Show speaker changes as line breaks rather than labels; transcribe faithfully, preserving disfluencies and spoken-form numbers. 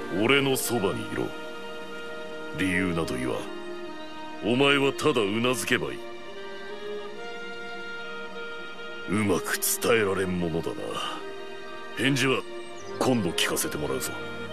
俺のそばにいろ。理由など言わん。お前はただうなずけばいい。うまく伝えられんものだな。返事は今度聞かせてもらうぞ。